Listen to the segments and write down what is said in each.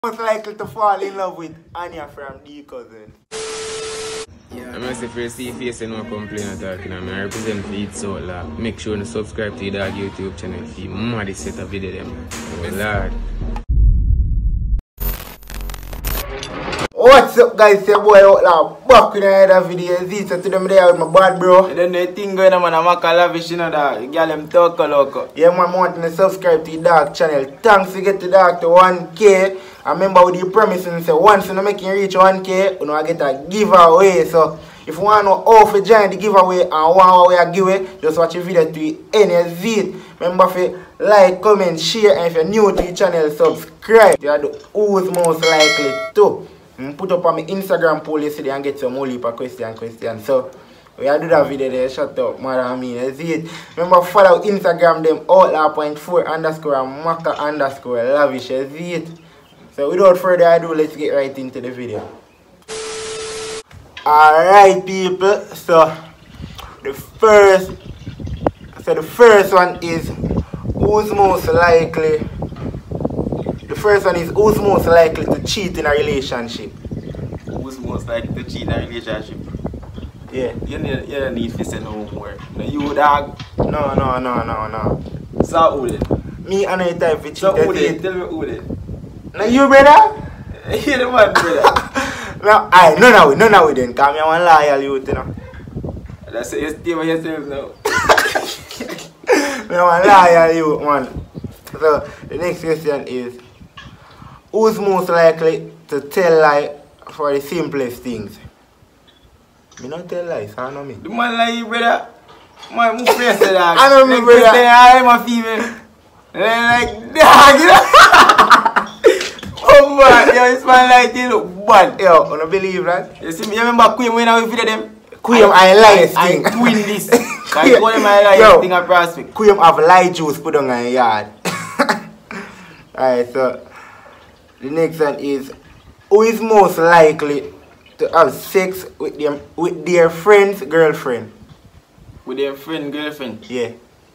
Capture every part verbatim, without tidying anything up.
Most likely to fall in love with Anya from D Cousin. Yeah. I'm say for see face and no complain at all. You know, I represent for it so like, make sure to subscribe to the dog YouTube channel for mad set of video them. Oh Lord. What's up guys, your boy out now back with another video. This to them there with my bad bro. And then the thing going on, man, I'm a lavish, you know that. You got them talk a loco. Yeah man, I want to subscribe to the dog channel. Thanks to get the dog to one K. I remember with the promise and say once you make it reach one K, you know I get a giveaway. So if you want to know how to join the giveaway and one way I give it, just watch the video to the end of it. Remember to like, comment, share, and if you're new to the channel, subscribe. You are the who's most likely to. I put up on my Instagram poll yesterday and get some more leap of question question. So we are do that video there, shut up, man. I mean, that's it. Remember follow Instagram them outlaw point four underscore and Maka underscore lavish, that's it. So without further ado, let's get right into the video. Alright people, so the first so the first one is who's most likely The first one is who's most likely to cheat in a relationship? Who's most likely to cheat in a relationship? Yeah. You need, you don't need to say no more. No, you dog. No, no, no, no, no. So who then? Me and I type of cheat. So who then? Tell me who then? No, you brother? You the one brother. No, I none of it, none of it then. Cause me a one loyal youth, you know. That's it, you stay by yourself now. Me a one loyal youth, man. So the next question is who's most likely to tell lie for the simplest things? Me not tell lies, I know me. The man like you, brother. Man, move face the dog. I know me, like brother. I'm a female. Like, dog, you know? Oh man, yo, this man like you look bad. Yo, you don't believe that? You see me, you remember Queen when I video them? Queen I lie thing. I win this. I call him I lie thing a prospect. Queen have lie juice put on your yard. Alright, so the next one is who is most likely to have sex with them with their friend's girlfriend? With their friend, girlfriend? Yeah.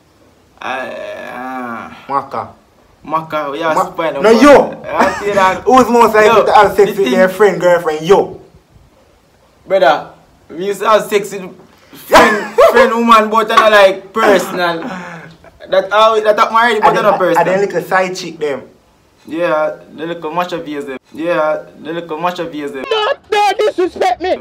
Uh, Maka. Maka, yeah, Ma spine. No, yo! Who's Who's most likely yo, to have sex with their friend, girlfriend? Yo! Brother, we used to have sex with friend, friend woman, but not like personal. That how that up married, but not personal. And then little side chick them. Yeah, the little mashup years them. Yeah, the little mashup years them. Don't, don't disrespect me!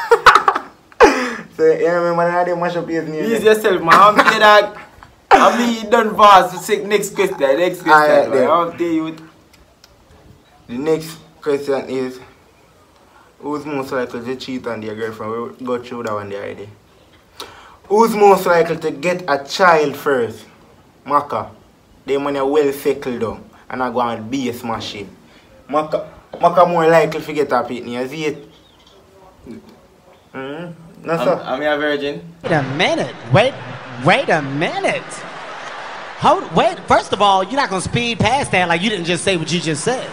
So, you remember that they mashup years me? Use yourself, man. I'm telling that. I mean, done fast. So, next question. Next question. Right, right, I'll tell you. The next question is who's most likely to cheat on their girlfriend? We'll go through that one there already. Who's most likely to get a child first? Maka. They money well settled down. And I go and be a smashing. Maka, Maka more likely to get a pitney, you see it? Mm-hmm. No, sir. I'm, I'm a virgin. Wait a minute. Wait, wait a minute. Hold, wait, first of all, you're not going to speed past that like you didn't just say what you just said.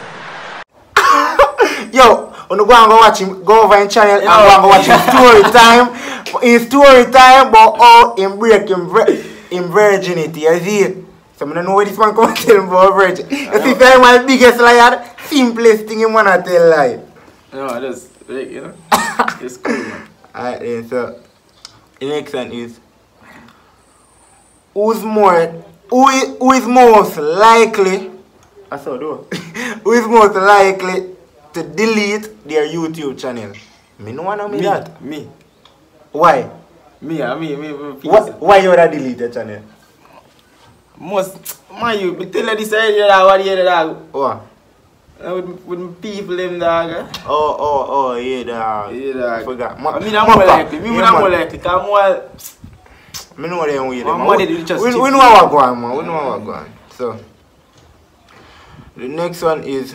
Yo, when you go and go watch him, go over in channel and go and go watch his story time. In story time, but how him break him, him virginity, you see it? So I don't know what this man come and tell him about virgin. You see, if I'm my biggest liar, simplest thing you wanna tell lie. No, that's, you know, it's cool, man. Alright then, so the next one is who's more, who is, who is most likely, I saw though, who is most likely to delete their YouTube channel? Me no wanna me, me that. Me. Why? Me, I mean, me, me, me what, why you wanna delete your channel? Most, man, you be telling this idea that what you hear that. What? With, with people them dog. Eh? Oh, oh, oh, yeah, dog. Yeah, dog. I forgot. Ma I mean, I'm more likely. Me, I'm more likely. Cause more. Me know them with them. We, we, we know what going on, man. We know what going on. So, the next one is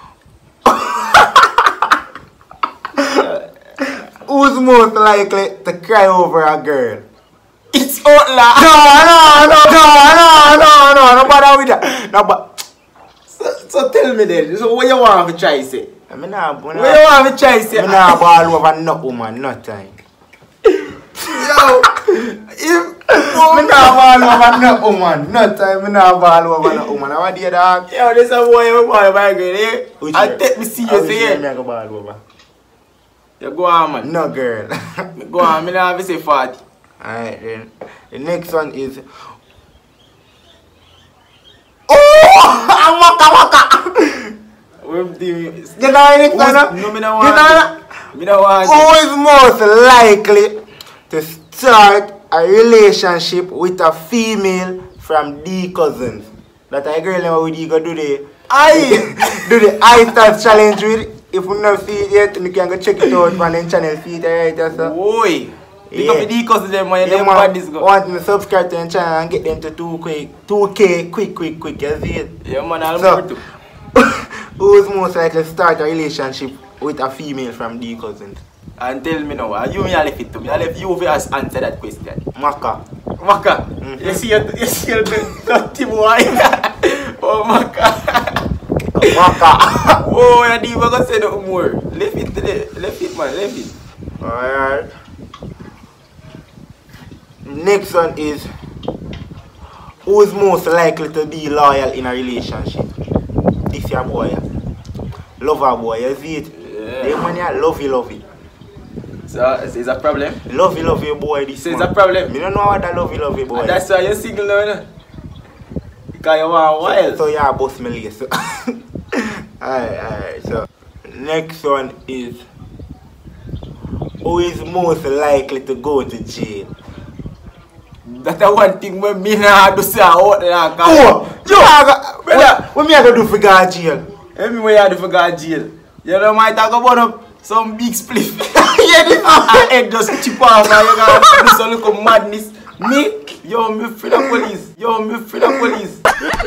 who's most likely to cry over a girl? It's outlaw. No, no, no, no, no, no, no, no bother with that. No, but so, so tell me then. So what you want to try say? I mean, nah, what you want to try say? I nah ball over no woman, no time. Yo, if Me nah ball over no woman. No time me nah ball over no woman. How do you dog? Yo, this a boy you ball over again, eh? Which I girl? take me serious, How which eh? girl me a go ball over? You go on, man. No girl. Go on, me not have to say forty. Alright then. The next one is oh waka waka. What do you Get on next one. Who's- no, me no Get want on. Me no want Who is most likely to start a relationship with a female from D cousins? That I girl know what you go do the Aye! do the eye test challenge with. If you not see it yet, you can go check it out on the channel feed right there, so. Boy! Pick Yeah. up the D-Cause them man, Yeah, them man, bad this go. want me to subscribe to the channel and get them to two quick, two K quick, quick, quick. You see it? Yeah man, I'll So, more too. who's most likely to start a relationship with a female from D cousins? And tell me now, and you me I left it to me. I left you to answer that question. Maka. Maka, Mhm. you see your, you see your dirty boy. Oh Maka. Maka. Oh, I didn't even gonna say no more. Left it today. Left it man, left it. Alright. Next one is who is most likely to be loyal in a relationship? This your boy. Lover boy, you see it? Yeah. The man here lovey lovey. So it's, it's a problem. Lovey lovey boy this So it's man. a problem. Me don't know what that lovey lovey boy. And that's why you're single now, you know? Because you want wild. So yeah, boss me lace. Alright, alright. So next one is who is most likely to go to jail? That's the one thing when me nah do say out there. Oh, you have Brother. what me I go do for go to jail? Everywhere you do for go to jail. You know, might talk about up some big spliff. Yeah, this And head just chip off and you gonna do some little madness. Me, yo, me free the police. Yo, me free the police.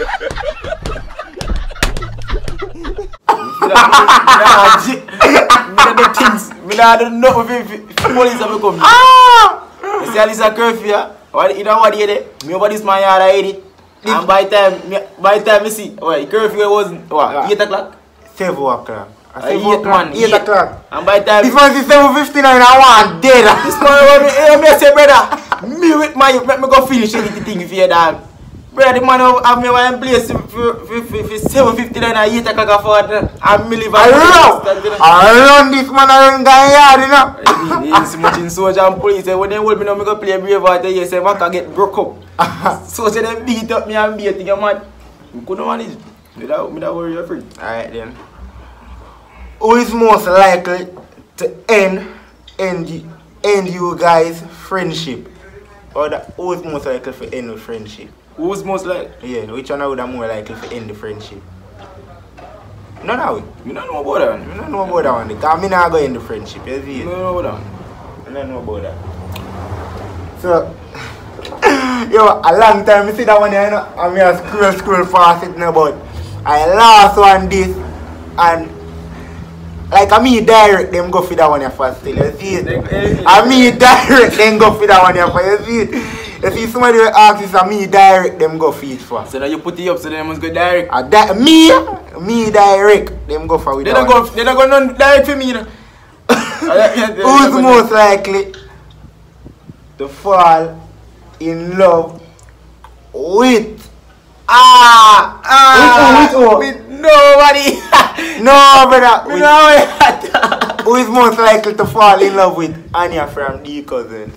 Me nah j- me nah do things. Me nah do nothing if if police have come. Ah! You see, this a curfew. What you know what you did? Me over this man yard I hate it. And by time, me, by time me see, wait, curfew was what? Eight o'clock. Seven o'clock. Uh, Seven eight o'clock. man. Eight o'clock. And by time This one is seven fifty nine. I want dead. this man want me, hey, me say brother, me with my youth, make me go finish anything thing for you dog. Brother, the man have me one place for for for, for seven fifty nine and eight o'clock for and me live. I run. I run this man. I run guy yard, you know. It's much in soldier and police. When they hold me now, me go play brave out there. Say, man can get broke up. Soldier them beat up me and beat me, man. Me couldn't manage. Me that, me that worry your friend. Alright then. Who is most likely to end end you, end you guys' friendship? Or the, who is most likely to end the friendship? Who's most like? Yeah, which one would have more likely to end the friendship? No, no. Me don't know about that I one. don't know about that one. Because I not go in the friendship. You see Me it? don't know about that one. I don't know about that. So, yo, a long time I see that one here, you know, and me a scroll, scroll fast it now, but I lost one this, and like I me direct them go for that one here first still, you see it? I me direct them go for that one here first, you see it? You see somebody will ask this, I me direct them go for it first. So now you put it up so they must go direct. I di me, me direct them go for with They that don't one. go, they don't go none direct for me, you know. Who's most likely to fall in love with Ah, ah, With who, with who? with nobody. no brother Me with, know it. who is most likely to fall in love with Anya from D cousin?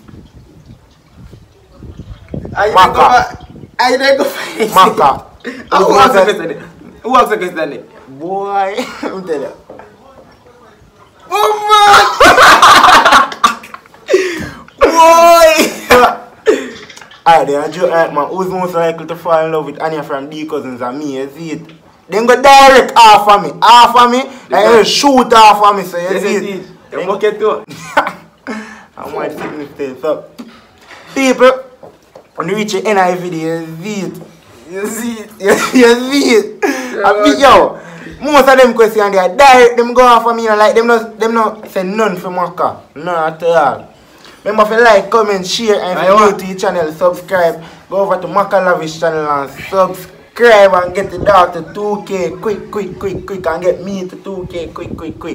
I didn't Maka. go for- I didn't go for it. Maka. Ah, who asked the question? Who asked the question? Boy, I'm telling you. Oh man! Boy! Alright then, I joke, alright man, who's most likely to fall in love with Anya from D cousins and me, you see it? Then go direct half of me, half of me, like you shoot half of me, so you Yes, see it it? is. You bucket too. I want to significant. So, people, when you reach the end of the video, you see it. You see it. You, you see it. I mean, yo, most of them questions there, direct them go off for me, you know, like them not, them not say none for Maka. None at all. Remember to like, comment, share, and if you're new to the channel, subscribe. Go over to Maka Lavish channel and subscribe and get the dog to two K quick, quick, quick, quick, and get me to two K quick, quick, quick.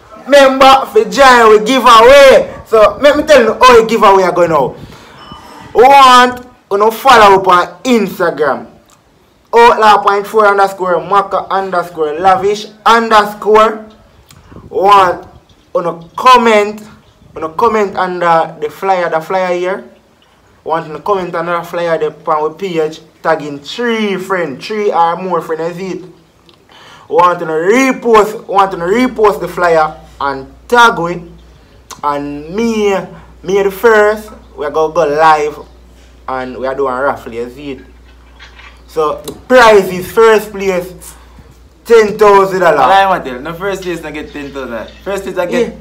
Remember, for join we give away. So let me tell you how the giveaway are going now. want to follow up on Instagram. Outlaw point four underscore Maka underscore lavish underscore. Want to comment. Want to comment under the flyer, the flyer here. Want to comment under the flyer the on the page, tagging three friends, three or more friends. Is it? Want to repost, want to repost the flyer and tag it. And me, me the first, we are gonna go live and we are doing a raffle. You see it? So the prize is first place ten thousand dollars. I want to tell you, no first place I get ten thousand. First place I get.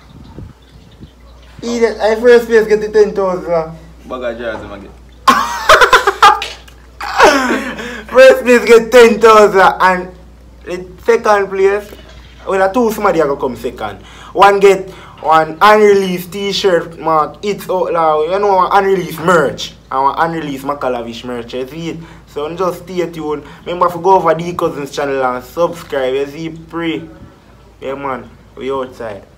Yeah. I first place get the ten thousand. Bag of jars I get. First place get ten thousand and the second place, well, two somebody are gonna come second. One get one unreleased t-shirt mark It's Outlaw, you know, unreleased merch. And unreleased Maka Lavish merch, you see it? So just stay tuned. Remember to go over the Cousins channel and subscribe, you see, pray. Yeah man, we outside.